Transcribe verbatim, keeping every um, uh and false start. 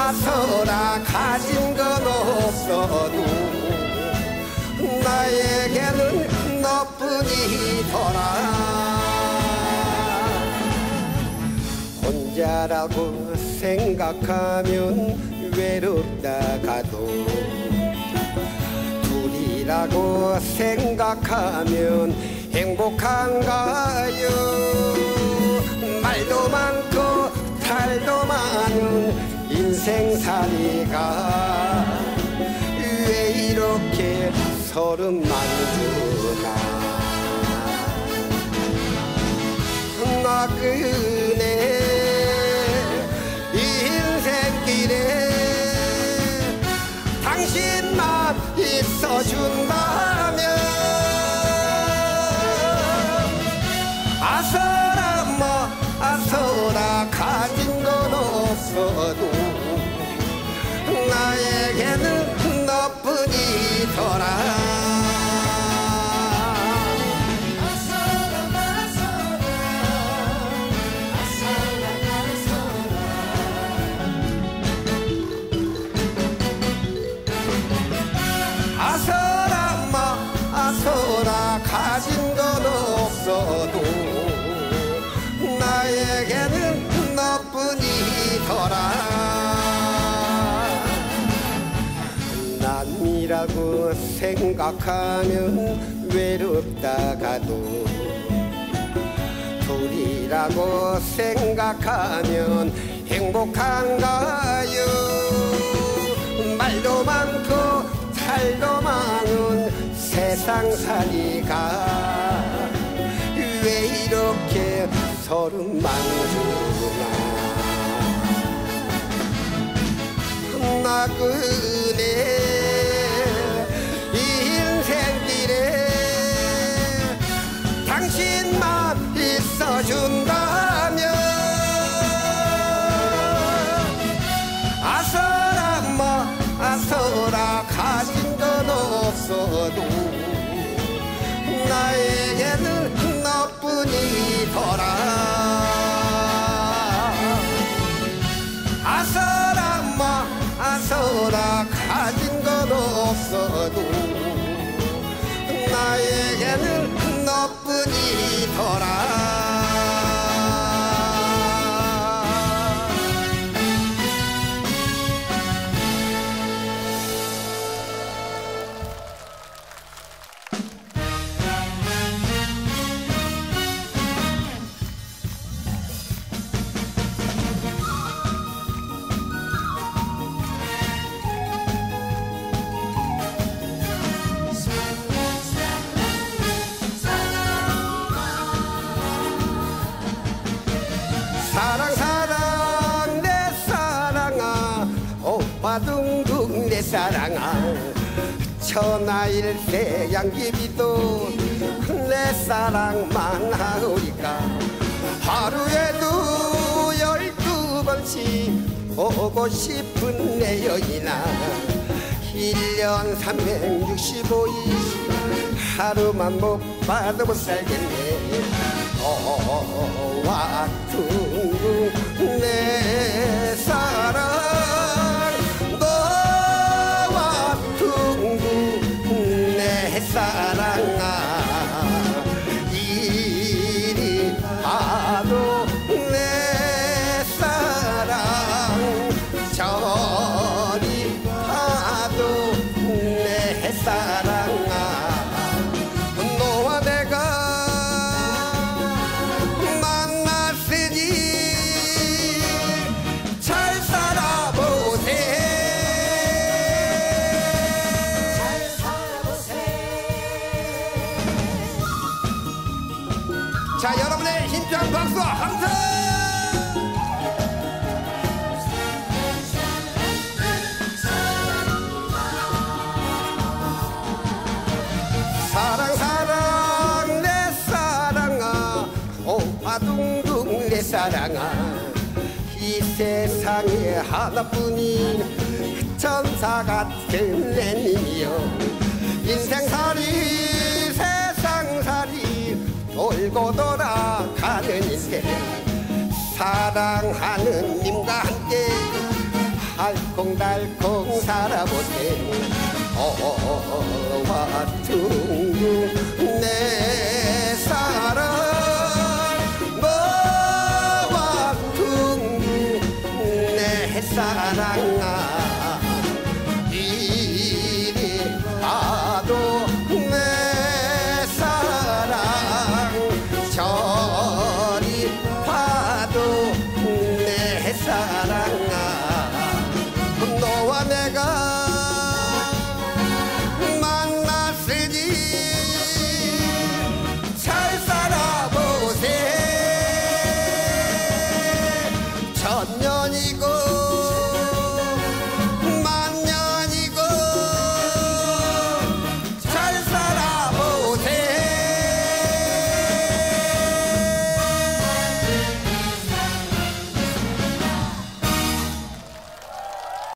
아서라 가진 건 없어도 나에게는 너뿐이더라. 혼자라고 생각하면 외롭다가도 둘이라고 생각하면 행복한가요? 말도 많고 탈도 많은 인생살이가 왜 이렇게 서름만 주나. 나그네 인생길에 당신만 있어준다면 아서라 뭐 아서라 가진 건 없어도 나에게는 너뿐이더라. 가진 건 없어도 나에게는 너뿐이더라. 남이라고 생각하면 외롭다가도 둘이라고 생각하면 행복한가요? 말도 많고 탈도 많은 세상살이가 왜 이렇게 서름만 주나. 나그네 인생길에 당신만 있어준다면 아서라 뭐 아서라 가진 건 없어도 나에게는 너뿐이더라. 아서라 뭐 아서라 가진 건 없어도 나에게는 너뿐이더라. 사랑 사랑 내 사랑아 오빠 둥둥 내 사랑아 천하일세 양귀비도 내 사랑만 하오리까 하루에도 열두 번씩 보고 싶은 내 여인아 일 년 삼백육십오 일 하루만 못 봐도 못 살겠네. 너와 둥둥 내 사랑 너와 둥둥 내 사랑아 이리 봐도 내 사랑 저리 봐도 내 사랑아 너와 내가 자, 여러분의 힘찬 박수와 함성! 사랑 사랑 내 사랑아 오빠 둥둥 내 사랑아 이 세상에 하나뿐인 천사 같은 내 님이여 인생살이 세상살이 돌고 돌아가는 인생 사랑하는 님과 함께 할 알콩달콩 살아보세 어와 둥둥 내 사랑 너와 둥둥 내 사랑아 이리 봐도 내 사랑 저리 봐도 내 사랑아 너와 내가 만났으니 잘 살아보세 천년